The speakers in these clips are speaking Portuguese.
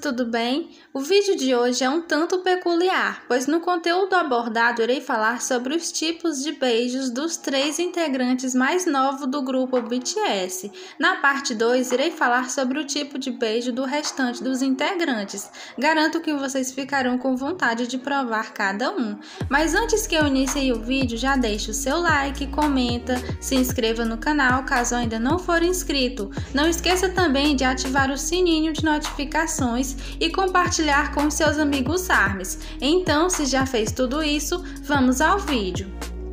tudo bem? O vídeo de hoje é um tanto peculiar, pois no conteúdo abordado irei falar sobre os tipos de beijos dos 3 integrantes mais novos do grupo BTS. Na parte 2, irei falar sobre o tipo de beijo do restante dos integrantes. Garanto que vocês ficarão com vontade de provar cada um. Mas antes que eu inicie o vídeo, já deixa o seu like, comenta, se inscreva no canal caso ainda não for inscrito. Não esqueça também de ativar o sininho de notificações e compartilhar com seus amigos ARMYs. Então, se já fez tudo isso, vamos ao vídeo.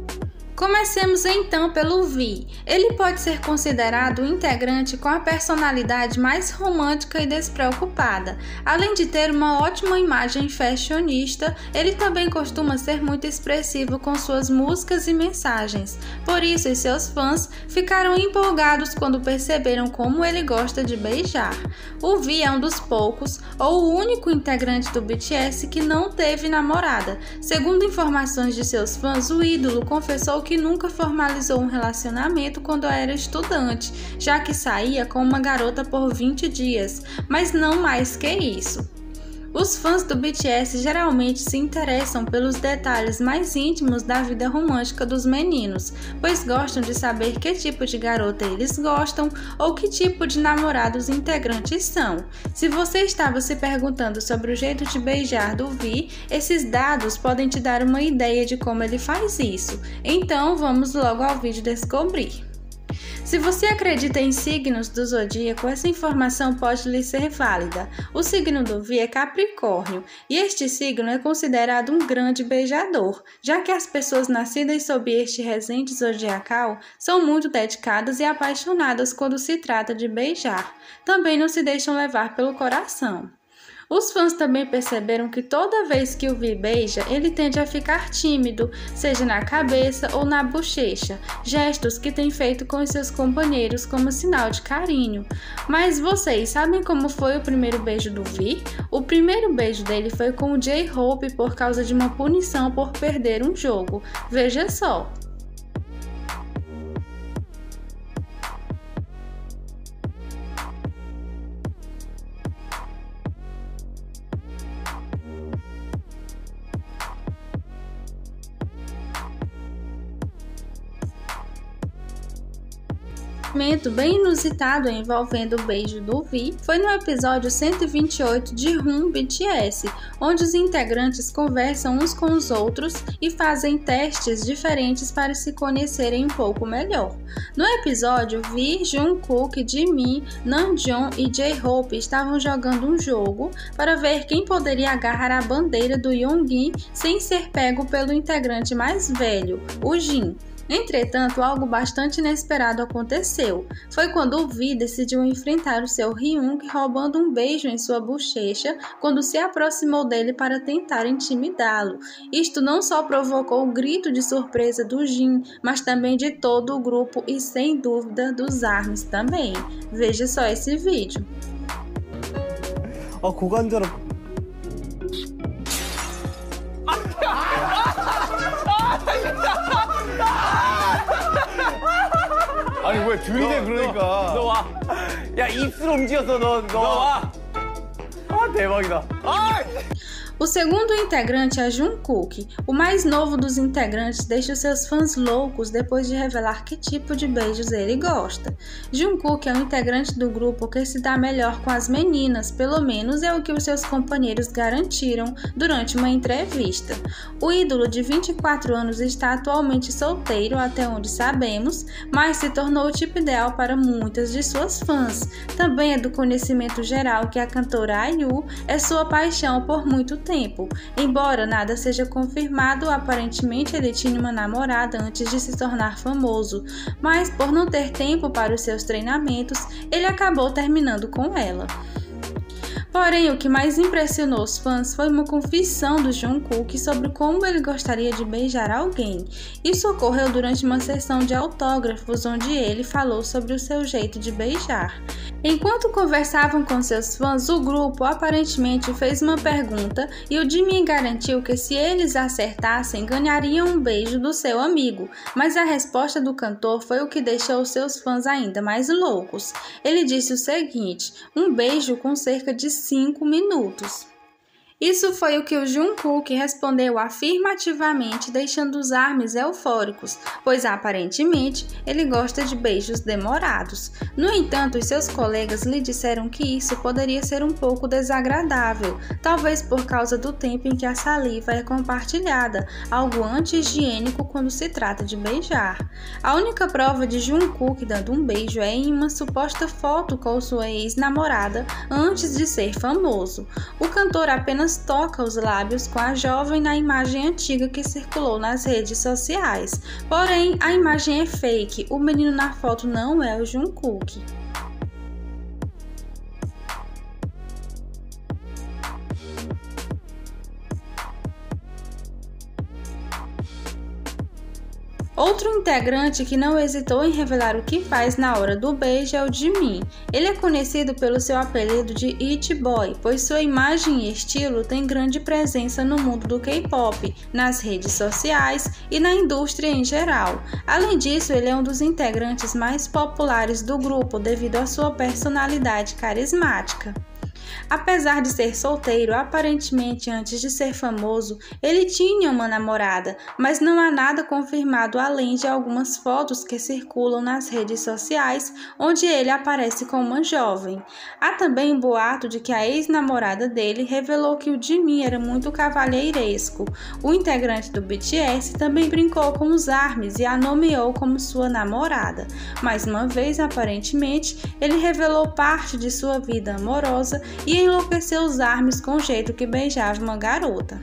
Comecemos então pelo V. Ele pode ser considerado um integrante com a personalidade mais romântica e despreocupada. Além de ter uma ótima imagem fashionista, ele também costuma ser muito expressivo com suas músicas e mensagens. Por isso, os seus fãs ficaram empolgados quando perceberam como ele gosta de beijar. O V é um dos poucos, ou o único integrante do BTS que não teve namorada. Segundo informações de seus fãs, o ídolo confessou que nunca formalizou um relacionamento quando era estudante, já que saía com uma garota por 20 dias, mas não mais que isso. Os fãs do BTS geralmente se interessam pelos detalhes mais íntimos da vida romântica dos meninos, pois gostam de saber que tipo de garota eles gostam ou que tipo de namorado os integrantes são. Se você estava se perguntando sobre o jeito de beijar do V, esses dados podem te dar uma ideia de como ele faz isso. Então vamos logo ao vídeo descobrir. Se você acredita em signos do zodíaco, essa informação pode lhe ser válida. O signo do V é Capricórnio, e este signo é considerado um grande beijador, já que as pessoas nascidas sob este regente zodiacal são muito dedicadas e apaixonadas quando se trata de beijar. Também não se deixam levar pelo coração. Os fãs também perceberam que toda vez que o V beija, ele tende a ficar tímido, seja na cabeça ou na bochecha, gestos que tem feito com os seus companheiros como sinal de carinho. Mas vocês sabem como foi o primeiro beijo do V? O primeiro beijo dele foi com o J-Hope por causa de uma punição por perder um jogo. Veja só! Momento bem inusitado envolvendo o beijo do V foi no episódio 128 de Room BTS, onde os integrantes conversam uns com os outros e fazem testes diferentes para se conhecerem um pouco melhor. No episódio, V, Jungkook, Jimin, Namjoon e J-Hope estavam jogando um jogo para ver quem poderia agarrar a bandeira do Yoongi sem ser pego pelo integrante mais velho, o Jin. Entretanto, algo bastante inesperado aconteceu. Foi quando o V decidiu enfrentar o seu Hyung, roubando um beijo em sua bochecha quando se aproximou dele para tentar intimidá-lo. Isto não só provocou o grito de surpresa do Jin, mas também de todo o grupo e, sem dúvida, dos ARMYs também. Veja só esse vídeo. 아니 왜 들이대 그러니까 너 와. 야 입술 움직였어 너 와. 아 대박이다. 아! O segundo integrante é Jungkook. O mais novo dos integrantes deixa os seus fãs loucos depois de revelar que tipo de beijos ele gosta. Jungkook é um integrante do grupo que se dá melhor com as meninas, pelo menos é o que os seus companheiros garantiram durante uma entrevista. O ídolo de 24 anos está atualmente solteiro, até onde sabemos, mas se tornou o tipo ideal para muitas de suas fãs. Também é do conhecimento geral que a cantora IU é sua paixão por muito tempo. Embora nada seja confirmado, aparentemente ele tinha uma namorada antes de se tornar famoso, mas por não ter tempo para os seus treinamentos, ele acabou terminando com ela. Porém, o que mais impressionou os fãs foi uma confissão do Jungkook sobre como ele gostaria de beijar alguém. Isso ocorreu durante uma sessão de autógrafos, onde ele falou sobre o seu jeito de beijar. Enquanto conversavam com seus fãs, o grupo aparentemente fez uma pergunta e o Jimin garantiu que se eles acertassem, ganhariam um beijo do seu amigo, mas a resposta do cantor foi o que deixou seus fãs ainda mais loucos. Ele disse o seguinte: um beijo com cerca de 5 minutos. Isso foi o que o Jungkook respondeu afirmativamente, deixando os ARMYs eufóricos, pois aparentemente ele gosta de beijos demorados. No entanto, os seus colegas lhe disseram que isso poderia ser um pouco desagradável, talvez por causa do tempo em que a saliva é compartilhada, algo anti-higiênico quando se trata de beijar. A única prova de Jungkook dando um beijo é em uma suposta foto com sua ex-namorada antes de ser famoso. O cantor apenas toca os lábios com a jovem na imagem antiga que circulou nas redes sociais. Porém, a imagem é fake, o menino na foto não é o Jungkook. Outro integrante que não hesitou em revelar o que faz na hora do beijo é o Jimin. Ele é conhecido pelo seu apelido de It Boy, pois sua imagem e estilo têm grande presença no mundo do K-pop, nas redes sociais e na indústria em geral. Além disso, ele é um dos integrantes mais populares do grupo devido à sua personalidade carismática. Apesar de ser solteiro, aparentemente antes de ser famoso, ele tinha uma namorada, mas não há nada confirmado além de algumas fotos que circulam nas redes sociais, onde ele aparece com uma jovem. Há também um boato de que a ex-namorada dele revelou que o Jimin era muito cavalheiresco. O integrante do BTS também brincou com os ARMYs e a nomeou como sua namorada. Mais uma vez, aparentemente, ele revelou parte de sua vida amorosa e enlouqueceu os ARMYs com o jeito que beijava uma garota.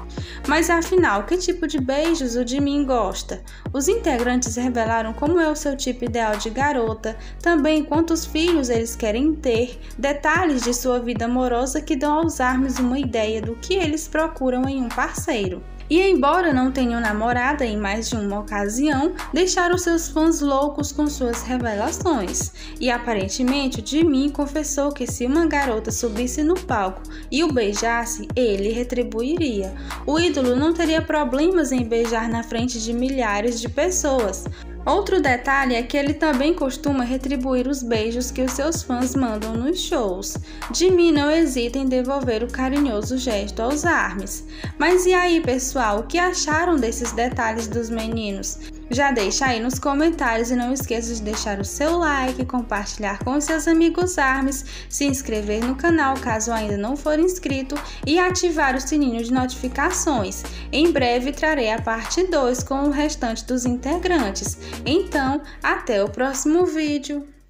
Mas afinal, que tipo de beijos o Jimin gosta? Os integrantes revelaram como é o seu tipo ideal de garota, também quantos filhos eles querem ter, detalhes de sua vida amorosa que dão aos ARMYs uma ideia do que eles procuram em um parceiro. E embora não tenham namorada em mais de uma ocasião, deixaram seus fãs loucos com suas revelações. E aparentemente o Jimin confessou que se uma garota subisse no palco e o beijasse, ele retribuiria. O ídolo não teria problemas em beijar na frente de milhares de pessoas. Outro detalhe é que ele também costuma retribuir os beijos que os seus fãs mandam nos shows. Jimin não hesita em devolver o carinhoso gesto aos ARMYs. Mas e aí, pessoal, o que acharam desses detalhes dos meninos? Já deixa aí nos comentários e não esqueça de deixar o seu like, compartilhar com seus amigos ARMYs, se inscrever no canal caso ainda não for inscrito e ativar o sininho de notificações. Em breve trarei a parte 2 com o restante dos integrantes. Então, até o próximo vídeo!